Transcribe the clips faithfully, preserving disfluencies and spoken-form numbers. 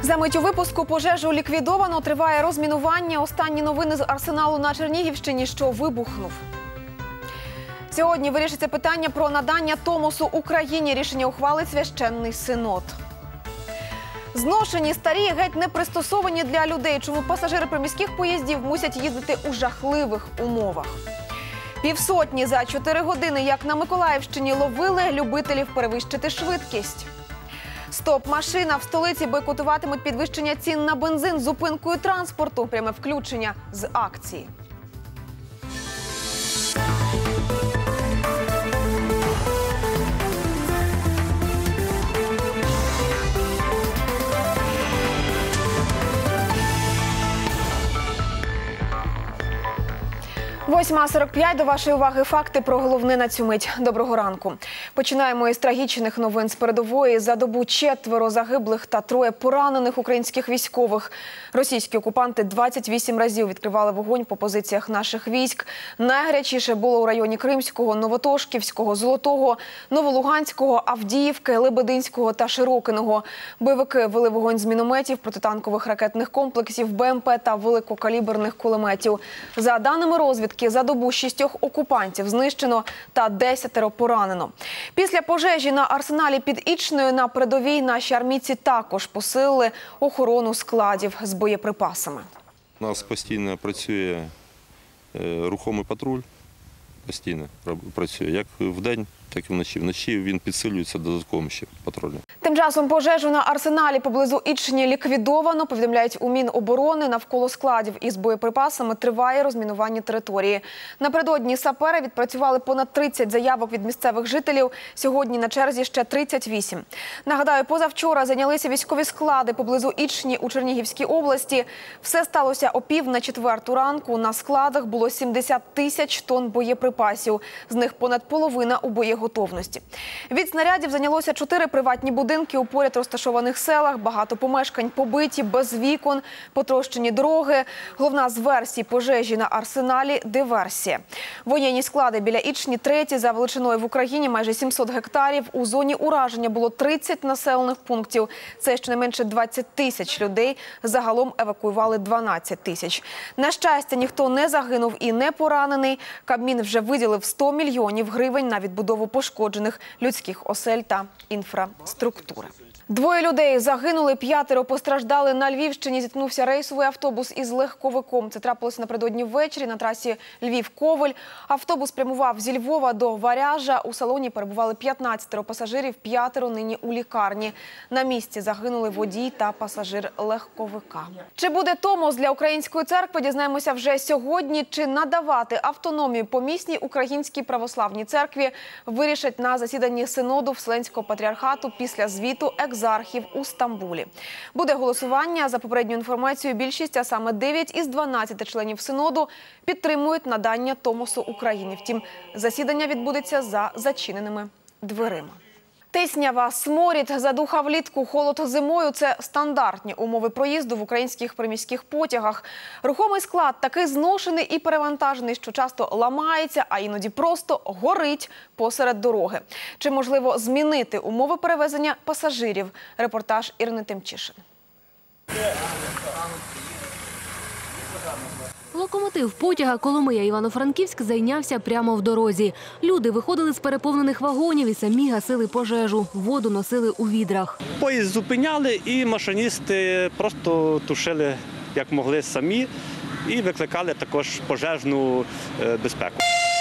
За мить у випуску пожежу ліквідовано, триває розмінування. Останні новини з арсеналу на Чернігівщині, що вибухнув. Сьогодні вирішиться питання про надання Томосу Україні. Рішення ухвалить священний синод. Зношені, старі, геть не пристосовані для людей. Чому пасажири приміських поїздів мусять їздити у жахливих умовах. Півсотні за чотири години, як на Миколаївщині, ловили любителів перевищити швидкість. Стоп-машина. В столиці бойкотуватимуть підвищення цін на бензин зупинкою транспорту. Пряме включення з акції. восьма сорок п'ять. До вашої уваги факти про головне на цю мить. Доброго ранку. Починаємо із трагічних новин з передової. За добу четверо загиблих та троє поранених українських військових. Російські окупанти двадцять вісім разів відкривали вогонь по позиціях наших військ. Найгарячіше було у районі Кримського, Новотошківського, Золотого, Новолуганського, Авдіївки, Лебединського та Широкиного. Бойовики вели вогонь з мінометів, протитанкових ракетних комплексів, БМП та великокаліберних кулеметів. За даними розвідки, за добу шістьох окупантів знищено та десятеро поранено. Після пожежі на арсеналі під Ічнею на передовій наші армійці також посилили охорону складів з боєприпасами. У нас постійно працює рухомий патруль, постійно працює як вдень, так і вночі. Вночі він підсилюється додатковим ще патрулем. Тим часом пожежу на арсеналі поблизу Ічні ліквідовано, повідомляють у Міноборони. Навколо складів із боєприпасами триває розмінування території. Напередодні сапери відпрацювали понад тридцять заявок від місцевих жителів. Сьогодні на черзі ще тридцять вісім. Нагадаю, позавчора зайнялися військові склади поблизу Ічні у Чернігівській області. Все сталося о пів на четверту ранку. На складах було сімдесят тисяч тонн боєприпасів. З них понад половина у боєготовності. Від снарядів зайнялося чотири приватні будинки у поряд розташованих селах. Багато помешкань побиті, без вікон, потрощені дороги. Головна з версій пожежі на арсеналі – диверсія. Воєнні склади біля Ічні треті за величиною в Україні, майже сімсот гектарів. У зоні ураження було тридцять населених пунктів. Це щонайменше двадцять тисяч людей. Загалом евакуювали дванадцять тисяч. На щастя, ніхто не загинув і не поранений. Кабмін вже виділив сто мільйонів гривень на відбудову пошкоджених людських осель та інфраструктури. Двоє людей загинули, п'ятеро постраждали. На Львівщині зіткнувся рейсовий автобус із легковиком. Це трапилося напередодні ввечері на трасі Львів-Ковель. Автобус прямував зі Львова до Варяжа. У салоні перебували п'ятнадцятеро пасажирів, п'ятеро нині у лікарні. На місці загинули водій та пасажир легковика. Чи буде Томос для Української церкви, дізнаємося вже сьогодні. Чи надавати автономію помісній Українській православній церкві, вирішать на засіданні Синоду Вселенського патріархату після звіту екзархів у Стамбулі. Буде голосування. За попередньою інформацією, більшість, а саме дев'ять із дванадцяти членів Синоду, підтримують надання Томосу Україні. Втім, засідання відбудеться за зачиненими дверима. Тиснява, сморід, задуха влітку, холод зимою – це стандартні умови проїзду в українських приміських потягах. Рухомий склад такий зношений і перевантажений, що часто ламається, а іноді просто горить посеред дороги. Чи можливо змінити умови перевезення пасажирів? Репортаж Ірини Тимчишин. Локомотив потяга Коломия-Івано-Франківськ зайнявся прямо в дорозі. Люди виходили з переповнених вагонів і самі гасили пожежу. Воду носили у відрах. Поїзд зупиняли і машиністи просто тушили, як могли, самі і викликали також пожежну безпеку.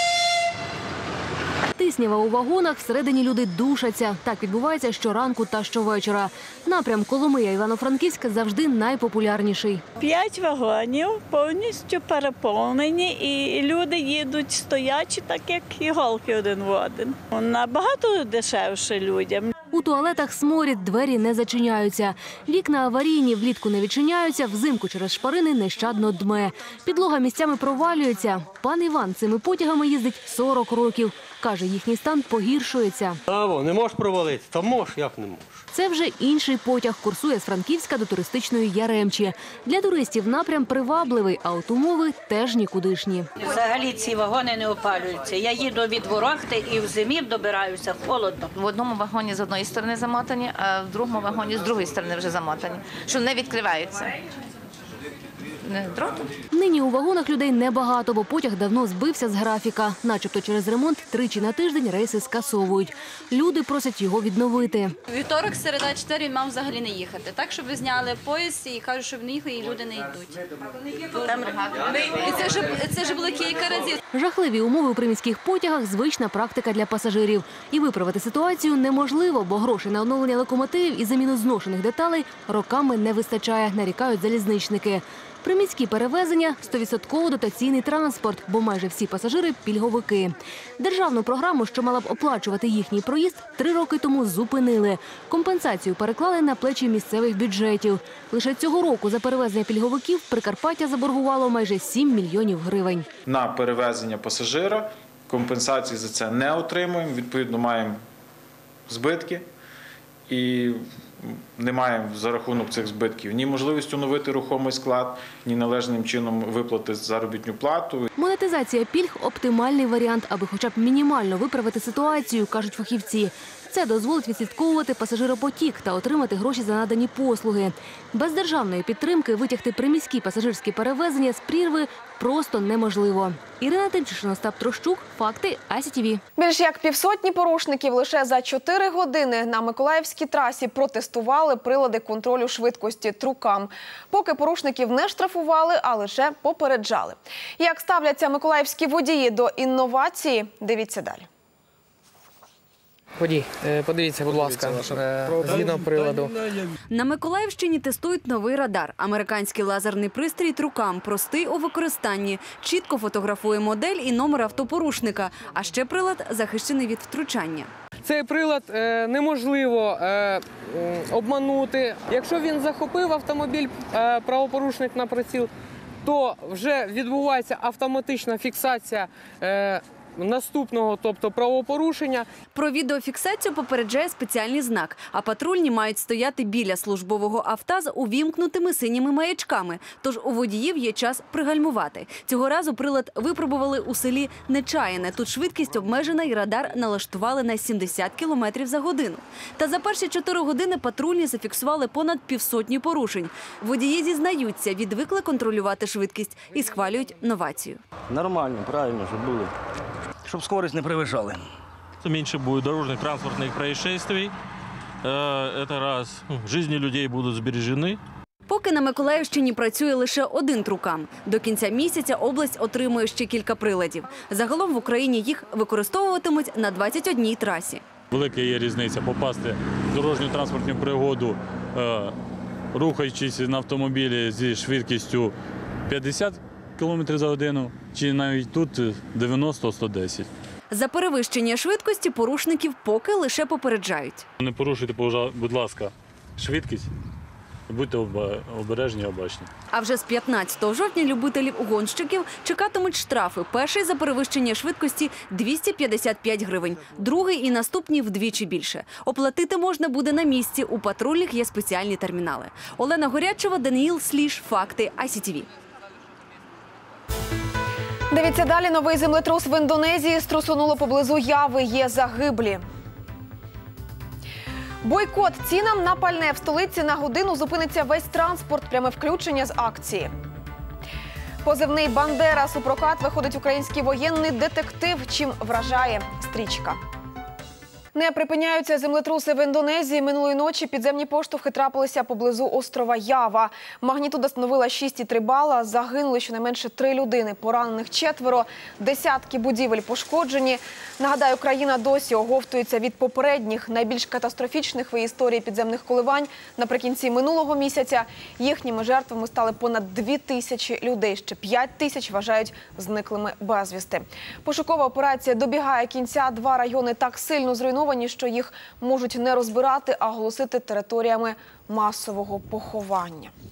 Тиснява у вагонах, всередині люди душаться. Так відбувається щоранку та щовечора. Напрям Коломия-Івано-Франківськ завжди найпопулярніший. П'ять вагонів повністю переповнені і люди їдуть стоячі, так як іголки один в один. Набагато дешевше людям. У туалетах сморід, двері не зачиняються. Вікна аварійні, влітку не відчиняються, взимку через шпарини нещадно дме. Підлога місцями провалюється. Пан Іван цими потягами їздить сорок років. Каже, їхній стан погіршується. Або не можеш провалити, та можеш, як не можеш. Це вже інший потяг курсує з Франківська до туристичної Яремчі. Для туристів напрям привабливий, а от умови теж нікудишні. Взагалі ці вагони не опалюються. Я їду від Ворохти і в зимі добираюся холодно. В одному вагоні з одної сторони замотані, а в другому вагоні з другої сторони вже замотані, що не відкриваються. Не дротом. Нині у вагонах людей небагато, бо потяг давно збився з графіка. Начебто через ремонт тричі на тиждень рейси скасовують. Люди просять його відновити. Вівторок, середа, четвер він мав взагалі не їхати. Так, щоб ви зняли поїзд і кажуть, що в них і люди не йдуть. І це ж, це ж було кілька разів. Жахливі умови у приміських потягах – звична практика для пасажирів. І виправити ситуацію неможливо, бо грошей на оновлення локомотивів і заміну зношених деталей роками не вистачає, нарікають залізничники. Приміські перевезення – сто відсотків дотаційний транспорт, бо майже всі пасажири – пільговики. Державну програму, що мала б оплачувати їхній проїзд, три роки тому зупинили. Компенсацію переклали на плечі місцевих бюджетів. Лише цього року за перевезення пільговиків Прикарпаття заборгувало майже сім мільйонів гривень. На перевезення пасажира компенсації за це не отримуємо, відповідно маємо збитки і не маємо за рахунок цих збитків ні можливості оновити рухомий склад, ні належним чином виплати заробітну плату. Монетизація пільг – оптимальний варіант, аби хоча б мінімально виправити ситуацію, кажуть фахівці. Це дозволить відслідковувати пасажиропотік та отримати гроші за надані послуги. Без державної підтримки витягти приміські пасажирські перевезення з прірви просто неможливо. Ірина Тимчишин, Остап Трощук, Факти, Ай Сі Ті Ві. Більш як півсотні порушників лише за чотири години на Миколаївській трасі протестували прилади контролю швидкості «Трукам». Поки порушників не штрафували, а лише попереджали. Як ставляться миколаївські водії до інновації, дивіться далі. Водій, подивіться, будь ласка, згідно приладу. На Миколаївщині тестують новий радар. Американський лазерний пристрій «Трукам» простий у використанні. Чітко фотографує модель і номер автопорушника. А ще прилад захищений від втручання. Цей прилад неможливо обманути. Якщо він захопив автомобіль, правопорушник на приціл, то вже відбувається автоматична фіксація наступного, тобто правопорушення. Про відеофіксацію попереджає спеціальний знак, а патрульні мають стояти біля службового авто з увімкнутими синіми маячками, тож у водіїв є час пригальмувати. Цього разу прилад випробували у селі Нечаяне. Тут швидкість обмежена і радар налаштували на сімдесят кілометрів за годину. Та за перші чотири години патрульні зафіксували понад півсотні порушень. Водії зізнаються, відвикли контролювати швидкість і схвалюють новацію. Нормально, правильно, щоб було. Щоб скорість не перевищали. Меньше будет дорожных транспортных происшествий. Это раз. Жизни людей будут сбережены. Поки на Миколаївщині працює лише один «Трукам». До кінця місяця область отримує ще кілька приладів. Загалом в Україні їх використовуватимуть на двадцять одній трасі. Велика є різниця попасти в дорожню транспортну пригоду, рухаючись на автомобілі зі швидкістю п'ятдесят кілометрів за годину, чи навіть тут дев'яносто - сто десять. За перевищення швидкості порушників поки лише попереджають. Не порушуйте, будь ласка, швидкість, будьте обережні і обачні. А вже з п'ятнадцятого жовтня любителів-угонщиків чекатимуть штрафи. Перший за перевищення швидкості – двісті п'ятдесят п'ять гривень, другий і наступні – вдвічі більше. Оплатити можна буде на місці, у патрульних є спеціальні термінали. Олена Горячева, Даниїл Сліж, Факти, Ай Сі Ті Ві. Дивіться далі. Новий землетрус в Індонезії струсонуло поблизу Яви. Є загиблі. Бойкот цінам на пальне. В столиці на годину зупиниться весь транспорт. Пряме включення з акції. Позивний «Бандерас» у прокат виходить український воєнний детектив. Чим вражає стрічка. Не припиняються землетруси в Індонезії. Минулої ночі підземні поштовхи трапилися поблизу острова Ява. Магнітуда становила шість цілих три бала. Загинули щонайменше три людини. Поранених четверо. Десятки будівель пошкоджені. Нагадаю, країна досі оговтується від попередніх, найбільш катастрофічних в історії підземних коливань. Наприкінці минулого місяця їхніми жертвами стали понад дві тисячі людей. Ще п'ять тисяч вважають зниклими безвісти. Пошукова операція добігає кінця. Два райони так сильно зруйновані, що їх можуть не розбирати, а оголосити територіями масового поховання.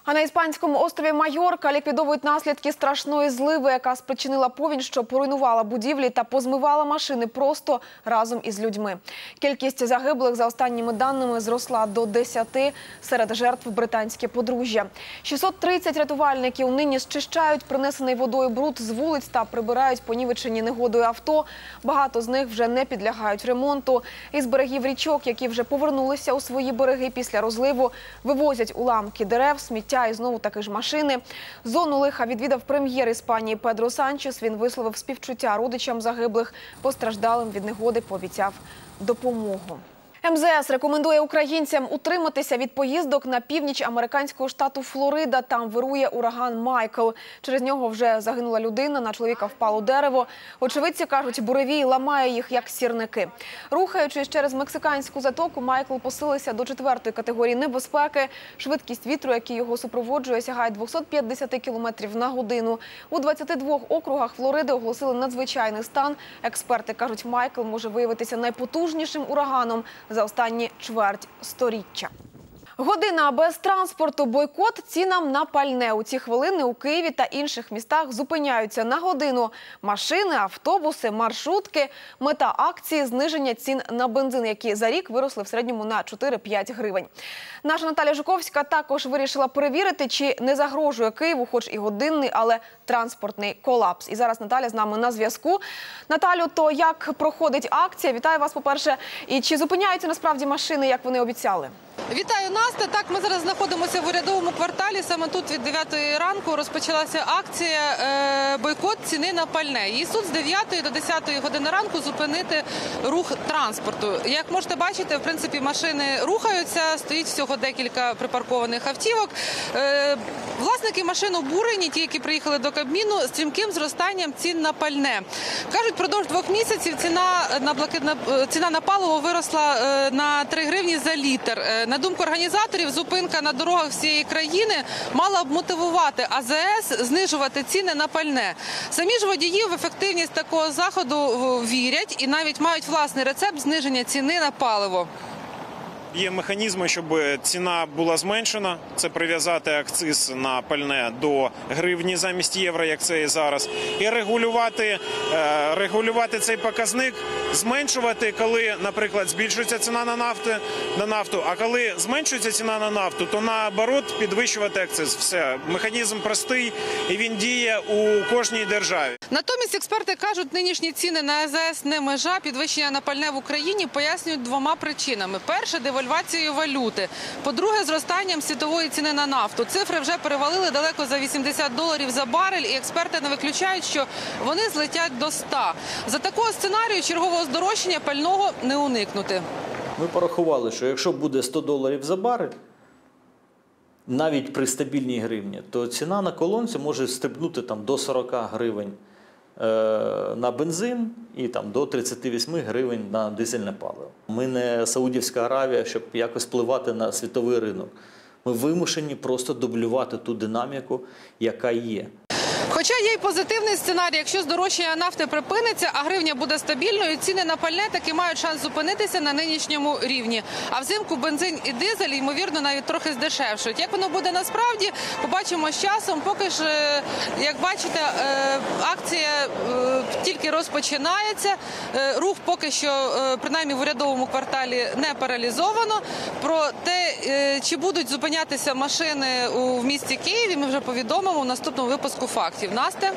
А на іспанському острові Майорка ліквідовують наслідки страшної зливи, яка спричинила повінь, що поруйнувала будівлі та позмивала машини просто разом із людьми. Кількість загиблих, за останніми даними, зросла до десяти. Серед жертв британське подружжя. шістсот тридцять рятувальників нині зчищають принесений водою бруд з вулиць та прибирають понівечені негодою авто. Багато з них вже не підлягають ремонту. Із берегів річок, які вже повернулися у свої береги після розливу, вивозять уламки дерев, сміття і знову таки ж машини. Зону лиха відвідав прем'єр Іспанії Педро Санчес. Він висловив співчуття родичам загиблих, постраждалим від негоди пообіцяв допомогу. ем зе ес рекомендує українцям утриматися від поїздок на північ американського штату Флорида. Там вирує ураган Майкл. Через нього вже загинула людина, на чоловіка впало дерево. Очевидці кажуть, буревій ламає їх як сірники. Рухаючись через мексиканську затоку, Майкл посилився до четвертої категорії небезпеки. Швидкість вітру, який його супроводжує, сягає двісті п'ятдесят кілометрів на годину. У двадцяти двох округах Флориди оголосили надзвичайний стан. Експерти кажуть, Майкл може виявитися найпотужнішим ураганом за останні чверть сторіччя. Година без транспорту, бойкот цінам на пальне. У ці хвилини у Києві та інших містах зупиняються на годину машини, автобуси, маршрутки. Мета акції – зниження цін на бензин, які за рік виросли в середньому на чотири-п'ять гривень. Наша Наталя Жуковська також вирішила перевірити, чи не загрожує Києву хоч і годинний, але транспортний колапс. І зараз Наталя з нами на зв'язку. Наталю, то як проходить акція? Вітаю вас, по-перше. І чи зупиняються насправді машини, як вони обіцяли? Вітаю, Настя. Так, ми зараз знаходимося в урядовому кварталі. Саме тут від дев'ятої ранку розпочалася акція е, «Бойкот ціни на пальне». Її суть з дев'ятої до десятої години ранку зупинити рух транспорту. Як можете бачити, в принципі, машини рухаються, стоїть всього декілька припаркованих автівок. Е, власники машин обурені, ті, які приїхали до Кабміну, стрімким зростанням цін на пальне. Кажуть, впродовж двох місяців ціна на, блакитне, ціна на паливо виросла е, на три гривні за літр. На думку організаторів, зупинка на дорогах всієї країни мала б мотивувати а зе ес знижувати ціни на пальне. Самі ж водії в ефективність такого заходу вірять і навіть мають власний рецепт зниження ціни на паливо. Є механізми, щоб ціна була зменшена. Це прив'язати акциз на пальне до гривні замість євро, як це і зараз. І регулювати, регулювати цей показник, зменшувати, коли, наприклад, збільшується ціна на нафту, на нафту, а коли зменшується ціна на нафту, то наоборот підвищувати акциз. Все. Механізм простий і він діє у кожній державі. Натомість експерти кажуть, нинішні ціни на а зе ес не межа. Підвищення на пальне в Україні пояснюють двома причинами. Перше – девальвацією валюти. По-друге, зростанням світової ціни на нафту. Цифри вже перевалили далеко за вісімдесят доларів за барель, і експерти не виключають, що вони злетять до ста. За такого сценарію чергового здорожчання пального не уникнути. Ми порахували, що якщо буде сто доларів за барель, навіть при стабільній гривні, то ціна на колонці може стрибнути там до сорока гривень на бензин і там до тридцяти восьми гривень на дизельне паливо. Ми не Саудівська Аравія, щоб якось впливати на світовий ринок. Ми вимушені просто дублювати ту динаміку, яка є. Хоча є й позитивний сценарій, якщо здорожчання нафти припиниться, а гривня буде стабільною, ціни на пальне таки мають шанс зупинитися на нинішньому рівні. А взимку бензин і дизель, ймовірно, навіть трохи здешевшують. Як воно буде насправді, побачимо з часом. Поки ж, як бачите, акція тільки розпочинається. Рух поки що, принаймні в урядовому кварталі, не паралізовано. Про те, чи будуть зупинятися машини в місті Києві, ми вже повідомимо в наступному випуску «Фактів». Настя?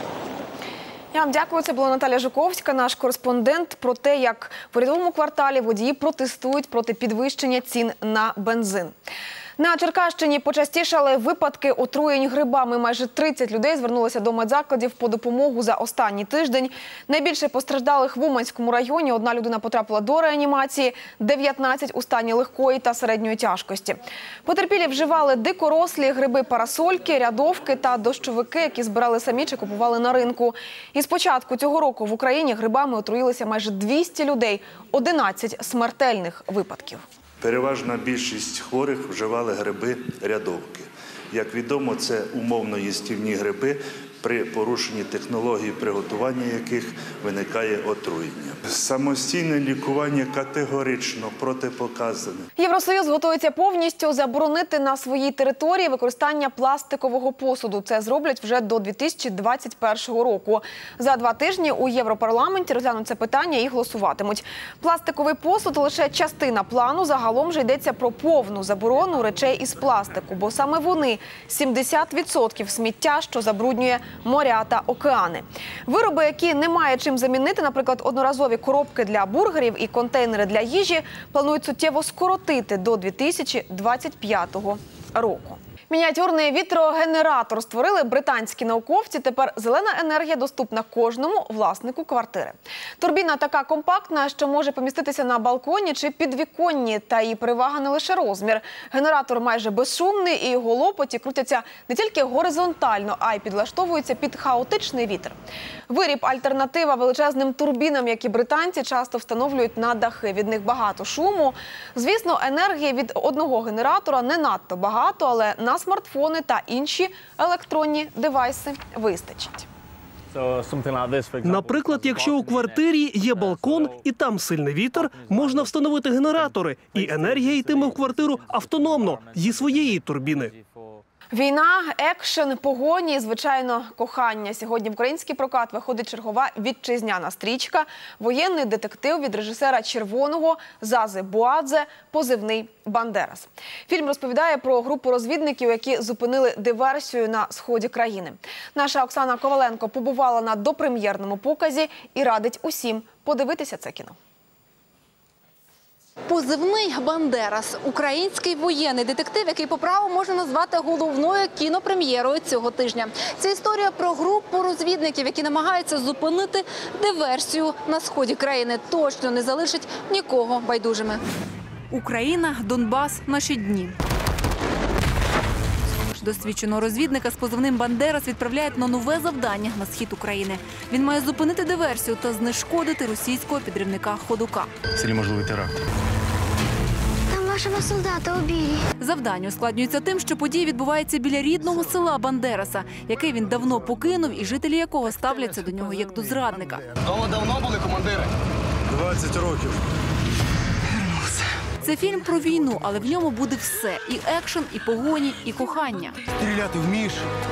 Я вам дякую. Це була Наталя Жуковська, наш кореспондент, про те, як в урядовому кварталі водії протестують проти підвищення цін на бензин. На Черкащині почастішали випадки отруєнь грибами. Майже тридцять людей звернулися до медзакладів по допомогу за останній тиждень. Найбільше постраждалих в Уманському районі. Одна людина потрапила до реанімації, дев'ятнадцять у стані легкої та середньої тяжкості. Потерпілі вживали дикорослі гриби-парасольки, рядовки та дощовики, які збирали самі чи купували на ринку. І з початку цього року в Україні грибами отруїлися майже двісті людей, одинадцять смертельних випадків. Переважна більшість хворих вживали гриби-рядовки. Як відомо, це умовно їстівні гриби, при порушенні технології приготування яких виникає отруєння. Самостійне лікування категорично протипоказане. Євросоюз готується повністю заборонити на своїй території використання пластикового посуду. Це зроблять вже до дві тисячі двадцять першого року. За два тижні у Європарламенті розглянуть це питання і голосуватимуть. Пластиковий посуд – лише частина плану. Загалом же йдеться про повну заборону речей із пластику, бо саме вони – сімдесят відсотків сміття, що забруднює моря та океани. Вироби, які немає чим замінити, наприклад, одноразові коробки для бургерів і контейнери для їжі, планують суттєво скоротити до дві тисячі двадцять п'ятого року. Мініатюрний вітрогенератор створили британські науковці. Тепер зелена енергія доступна кожному власнику квартири. Турбіна така компактна, що може поміститися на балконі чи підвіконні. Та її перевага не лише розмір. Генератор майже безшумний і його лопаті крутяться не тільки горизонтально, а й підлаштовуються під хаотичний вітер. Виріб – альтернатива величезним турбінам, які британці часто встановлюють на дахи. Від них багато шуму. Звісно, енергії від одного генератора не надто багато, але на смартфони та інші електронні девайси вистачить. Наприклад, якщо у квартирі є балкон і там сильний вітер, можна встановити генератори, і енергія йтиме в квартиру автономно, зі своєї турбіни. Війна, екшен, погоні і, звичайно, кохання. Сьогодні в український прокат виходить чергова вітчизняна стрічка. Воєнний детектив від режисера «Червоного» Зази Буадзе «Позивний Бандерас». Фільм розповідає про групу розвідників, які зупинили диверсію на сході країни. Наша Оксана Коваленко побувала на допрем'єрному показі і радить усім подивитися це кіно. «Позивний Бандерас» – український воєнний детектив, який по праву можна назвати головною кінопрем'єрою цього тижня. Це історія про групу розвідників, які намагаються зупинити диверсію на сході країни. Точно не залишить нікого байдужими. Україна, Донбас, наші дні. Досвідченого розвідника з позивним «Бандерас» відправляють на нове завдання на схід України. Він має зупинити диверсію та знешкодити російського підривника Ходука. В селі можливий теракт. Там вашого солдата убили. Завдання ускладнюється тим, що події відбуваються біля рідного села Бандераса, який він давно покинув і жителі якого ставляться до нього як до зрадника. Дома давно були, командири? двадцять років. Це фільм про війну, але в ньому буде все – і екшен, і погоні, і кохання. Стріляти вмієш?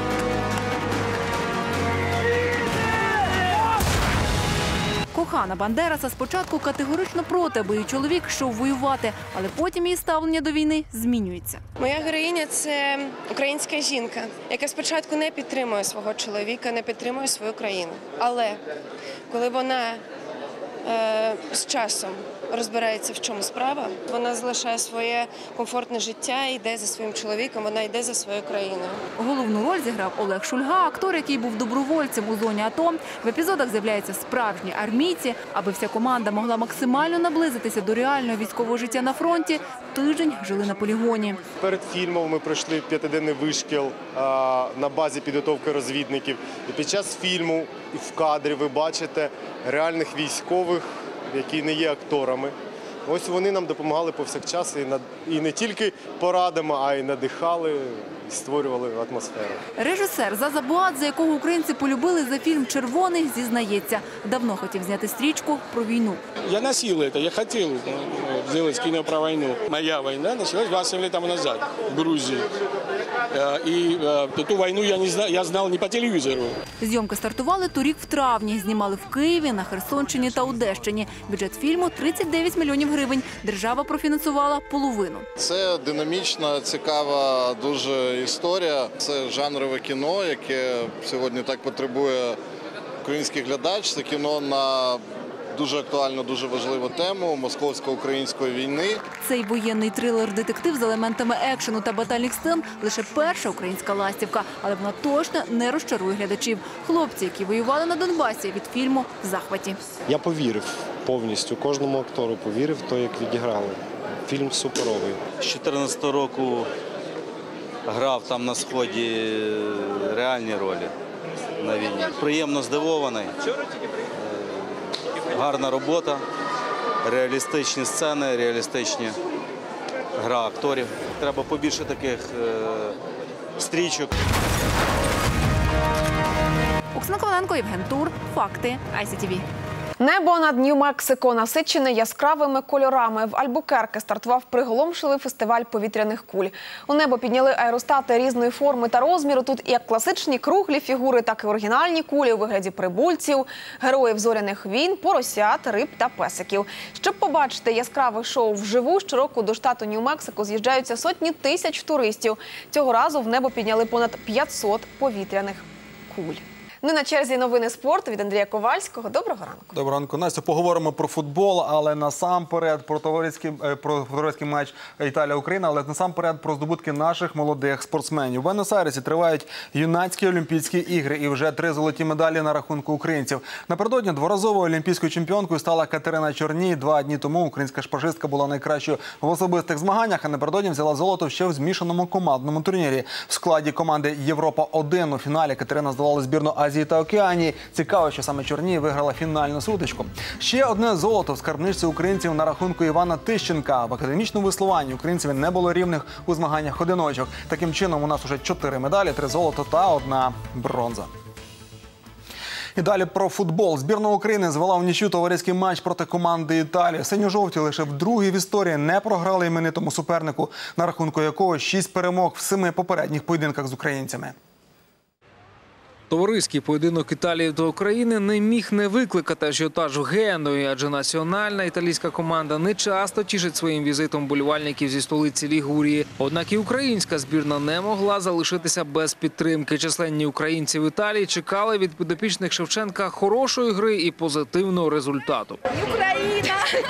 Кохана Бандераса спочатку категорично проти, аби її чоловік йшов воювати, але потім її ставлення до війни змінюється. Моя героїня – це українська жінка, яка спочатку не підтримує свого чоловіка, не підтримує свою країну. Але коли вона е, з часом розбирається, в чому справа, вона залишає своє комфортне життя, йде за своїм чоловіком, вона йде за своєю країною. Головну роль зіграв Олег Шульга, актор, який був добровольцем у зоні АТО. В епізодах з'являються справжні армійці. Аби вся команда могла максимально наблизитися до реального військового життя на фронті, тиждень жили на полігоні. Перед фільмом ми пройшли п'ятиденний вишкіл а, на базі підготовки розвідників. І під час фільму і в кадрі ви бачите реальних військових, які не є акторами. Ось вони нам допомагали повсякчас і не тільки порадами, а й надихали, і створювали атмосферу. Режисер Заза Буадзе, якого українці полюбили за фільм «Червоний», зізнається, давно хотів зняти стрічку про війну. Я носил это, я хотел сделать кино про войну. Моя война началась двадцать семь лет тому назад в Грузии. И эту войну я, не знал, я знал не по телевизору. Зйомки стартували торік в травні. Знімали в Києві, на Херсонщині та Одещині. Бюджет фільму – тридцять дев'ять мільйонів гривень. Держава профінансувала половину. Це динамічна, цікава дуже історія. Це жанрове кіно, яке сьогодні так потребує український глядач. Це кіно на дуже актуальну, дуже важливу тему московсько-української війни. Цей воєнний трилер-детектив з елементами екшену та батальних сцен – лише перша українська ластівка. Але вона точно не розчарує глядачів. Хлопці, які воювали на Донбасі, від фільму в захваті. Я повірив повністю, кожному актору повірив в те, як відіграли. Фільм суперовий. З дві тисячі чотирнадцятого року грав там на Сході реальні ролі на війні. Приємно здивований. Гарна робота, реалістичні сцени, реалістичні гра акторів. Треба побільше таких е, стрічок. Оксана Коваленко, Євген Тур. Факти ай сі ті ві. Небо над Нью-Мексико насичене яскравими кольорами. В Альбукерке стартував приголомшливий фестиваль повітряних куль. У небо підняли аеростати різної форми та розміру. Тут як класичні круглі фігури, так і оригінальні кулі у вигляді прибульців, героїв зоряних війн, поросят, риб та песиків. Щоб побачити яскраве шоу вживу, щороку до штату Нью-Мексико з'їжджаються сотні тисяч туристів. Цього разу в небо підняли понад п'ятсот повітряних куль. Ну, на черзі новини спорту від Андрія Ковальського. Доброго ранку. Доброго ранку, Настя. Поговоримо про футбол, але насамперед про товариський, про товариський матч Італія-Україна, але насамперед про здобутки наших молодих спортсменів. В Буенос-Айресі тривають юнацькі Олімпійські ігри і вже три золоті медалі на рахунку українців. Напередодні дворазовою олімпійською чемпіонкою стала Катерина Чорній. Два дні тому українська шпажистка була найкращою в особистих змаганнях, а напередодні взяла золото ще в змішаному командному турнірі. В складі команди Європа-один у фіналі Катерина здолала збірну Азії та Океанії. Цікаво, що саме Чорній виграла фінальну сутичку. Ще одне золото в скарбничці українців на рахунку Івана Тищенка. В академічному веслуванні українців не було рівних у змаганнях одиночок. Таким чином у нас уже чотири медалі, три золота та одна бронза. І далі про футбол. Збірна України звела в нічю товариський матч проти команди Італії. Синьо-жовті лише вдруге в історії не програли іменитому супернику, на рахунку якого шість перемог в семи попередніх поєдинках з українцями. Товариський поєдинок Італії та України не міг не викликати ажіотаж в Генуї, адже національна італійська команда не часто тішить своїм візитом вболівальників зі столиці Лігурії. Однак і українська збірна не могла залишитися без підтримки. Численні українці в Італії чекали від підопічних Шевченка хорошої гри і позитивного результату. Україна!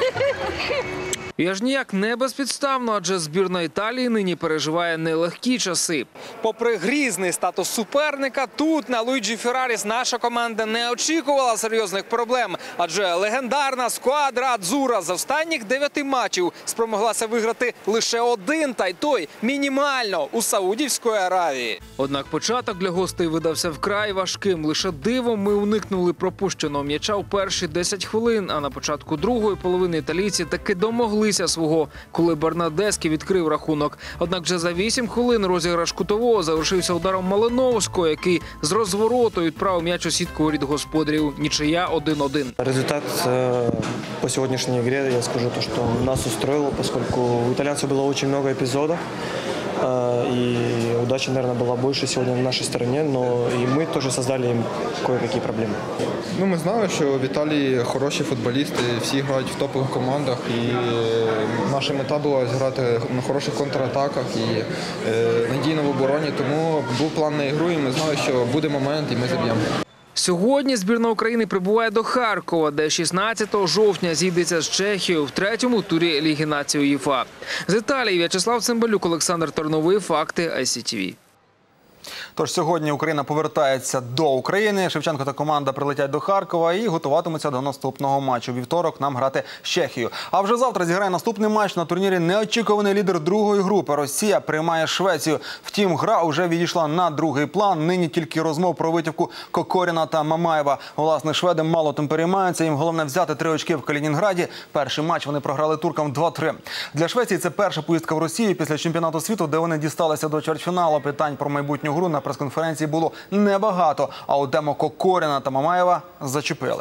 І аж ніяк не безпідставно, адже збірна Італії нині переживає нелегкі часи. Попри грізний статус суперника, тут на Луїджі Ферраріс наша команда не очікувала серйозних проблем, адже легендарна сквадра Адзура з останніх дев'яти матчів спромоглася виграти лише один, та й той мінімально у Саудівської Аравії. Однак початок для гостей видався вкрай важким. Лише дивом ми уникнули пропущеного м'яча у перші десять хвилин, а на початку другої половини італійці таки домогли свого, коли Бернадеський відкрив рахунок. Однак вже за вісім хвилин розіграш кутового завершився ударом Малиновського, який з розвороту відправив м'яч у сітку воріт господарів. Нічия один-один. Результат по сегодняшней игре, я скажу, то, что нас устроило, поскольку у итальянцев было очень много эпизодов. И удача, наверное, была больше сегодня на нашей стороне, но и мы тоже создали им кое-какие проблемы. Ну, ми знали, що в Італії хороші футболісти, всі грають в топових командах, і наша мета була зіграти на хороших контратаках і е, надійно в обороні, тому був план на ігру, і ми знали, що буде момент, і ми заб'ємо. Сьогодні збірна України прибуває до Харкова, де шістнадцятого жовтня зійдеться з Чехією в третьому турі Ліги націй УЄФА. З Італії В'ячеслав Цимбалюк, Олександр Терновий. Факти ай сі ті ві. Тож сьогодні Україна повертається до України. Шевченко та команда прилетять до Харкова і готуватимуться до наступного матчу. Вівторок нам грати з Чехією. А вже завтра зіграє наступний матч на турнірі неочікуваний лідер другої групи. Росія приймає Швецію. Втім, гра вже відійшла на другий план. Нині тільки розмов про витівку Кокоріна та Мамаєва. Власне, шведи мало тим переймаються. Їм головне взяти три очки в Калінінграді. Перший матч вони програли туркам два-три. Для Швеції це перша поїздка в Росію після чемпіонату світу, де вони дісталися до чвертьфіналу. Питань про майбутню гру на прес-конференції було небагато, а от тему Кокоріна та Мамаєва зачепили.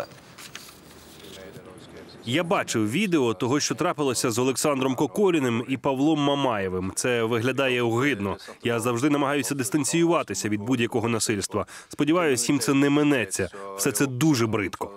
Я бачив відео того, що трапилося з Олександром Кокоріним і Павлом Мамаєвим. Це виглядає огидно. Я завжди намагаюся дистанціюватися від будь-якого насильства. Сподіваюсь, їм це не минеться. Все це дуже бридко.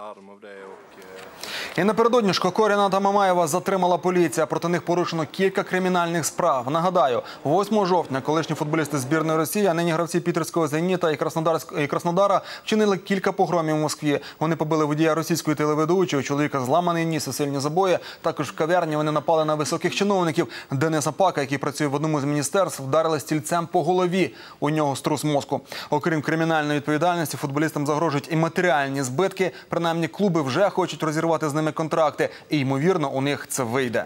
І напередодні ж Кокоріна та Мамаєва затримала поліція. Проти них порушено кілька кримінальних справ. Нагадаю, восьмого жовтня колишні футболісти збірної Росії, а нині гравці Пітерського «Зеніта» і Краснодара вчинили кілька погромів в Москві. Вони побили водія російської телеведучої, у чоловіка зламаний ніс і сильні забої. Також в кав'ярні вони напали на високих чиновників. Дениса Пака, який працює в одному з міністерств, вдарили стільцем по голові. У нього струс мозку. Окрім кримінальної відповідальності, футболістам загрожують і матеріальні збитки. Принаймні, клуби вже хочуть розірвати з ними контракти. І, ймовірно, у них це вийде.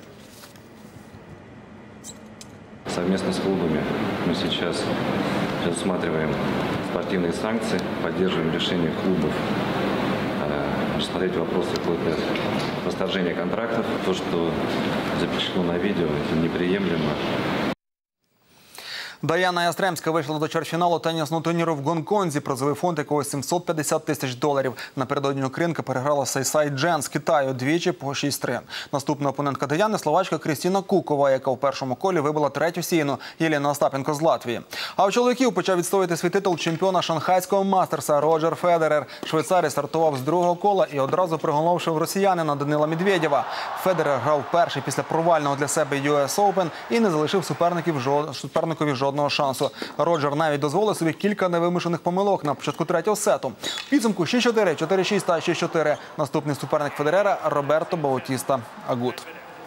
Совместно с клубами мы сейчас рассматриваем спортивные санкции, поддерживаем решение клубов рассмотреть вопросы вплоть до расторжения контрактов. То, что запечатлено на видео, это неприемлемо. Даяна Ястремська вийшла до чвертьфіналу тенісного турніру в Гонконзі. Призовий фонд якого сімсот п'ятдесят тисяч доларів. Напередодні українка переграла Сейсай Джен з Китаю двічі по шість три. Наступна опонентка Даяни – словачка Крістіна Кукова, яка в першому колі вибила третю сіяну Єліну Остапенко з Латвії. А у чоловіків почав відстоювати свій титул чемпіона шанхайського мастерса Роджер Федерер. Швейцарій стартував з другого кола і одразу приголомшив росіянина Данила Медведєва. Федерер грав перший після провального для себе ю ес Оупен і не залишив суперників жод... суперникові жодного шансу. Роджер навіть дозволив собі кілька невимушених помилок на початку третього сету. В підсумку шість чотири, чотири шість та шість чотири. Наступний суперник Федерера – Роберто Баутіста Агут.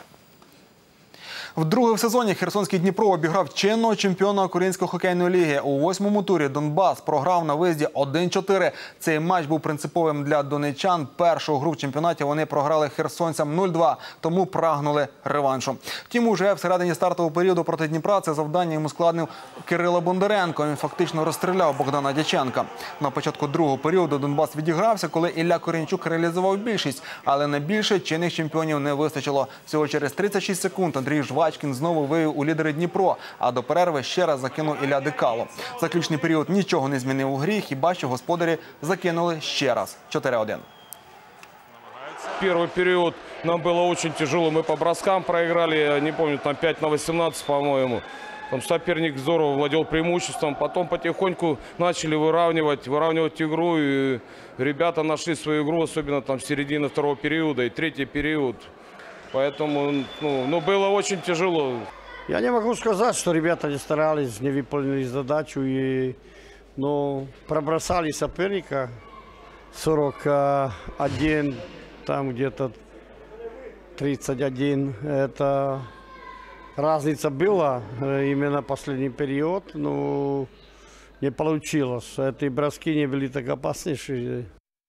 Вдруге в сезоні херсонський Дніпро обіграв чинного чемпіона Української хокейної ліги. У восьмому турі Донбас програв на виїзді один чотири. Цей матч був принциповим для донеччан. Першу гру в чемпіонаті вони програли херсонцям нуль два, тому прагнули реваншу. Втім, уже всередині стартового періоду проти Дніпра це завдання йому складнив Кирило Бондаренко. Він фактично розстріляв Богдана Дяченка. На початку другого періоду Донбас відігрався, коли Ілля Корінчук реалізував більшість. Але на більше чинних чемпіонів не вистачило. Всього через тридцять шість секунд Андрій Жвачкін знову вивів у лідери Дніпро, а до перерви ще раз закинув Ілля Дикало. Заключний період нічого не змінив у грі, хіба що господарі закинули ще раз – чотири один. Первый период нам было очень тяжело. Мы по броскам проиграли, не помню, там пять на восемнадцать, по-моему. Там соперник здорово владел преимуществом. Потом потихоньку начали выравнивать, выравнивать игру. И ребята нашли свою игру, особенно там в середине второго периода и третий период. Поэтому ну, ну, было очень тяжело. Я не могу сказать, что ребята не старались, не выполнили задачу. И, но пробросали соперника сорок один, там где-то тридцать один. Это разница была именно последний период, но не получилось. Эти броски не были так опасны.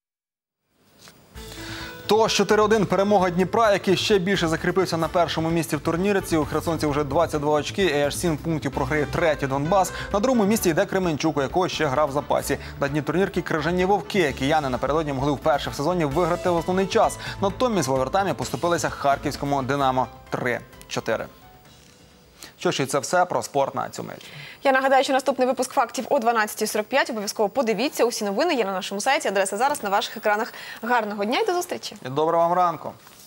Тож чотири один перемога Дніпра, який ще більше закріпився на першому місці в турнірці. У херсонців вже двадцять два очки і аж сім пунктів програє третій Донбас. На другому місці йде Кременчук, у якого ще грав в запасі. На дні турнірки крижані вовки. Кияни напередодні могли вперше в сезоні виграти в основний час. Натомість в овертаймі поступилися харківському «Динамо» три чотири. Що ж, і це все про спорт на цю мить. Я нагадаю, що наступний випуск фактів о дванадцятій сорок п'ять. Обов'язково подивіться. Усі новини є на нашому сайті. Адреса зараз на ваших екранах. Гарного дня і до зустрічі. І доброго вам ранку.